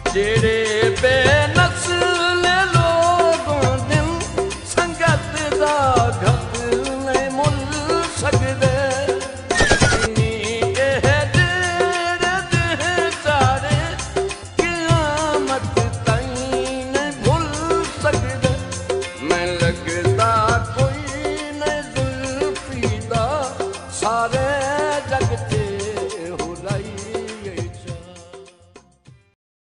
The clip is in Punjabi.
ਜਿਹੜੇ ਬੇਨਸਲ ਲੋਗੋਂ ਦਿਲ ਸੰਗਤ ਦਾ ਘਟ ਨਹੀਂ ਮੁੱਲ ਸਕਦੇ। ਨੀ ਇਹ ਜਿਹੜੇ ਦਿਨ ਸਾਰੇ ਕਿਆਮਤ ਤਾਈਂ ਨਹੀਂ ਭੁੱਲ ਸਕਦੇ। ਮੈਂ ਲੱਗਦਾ ਕੋਈ ਨਹੀਂ ਜ਼ੁਲਫੀ ਦਾ ਸਾਰੇ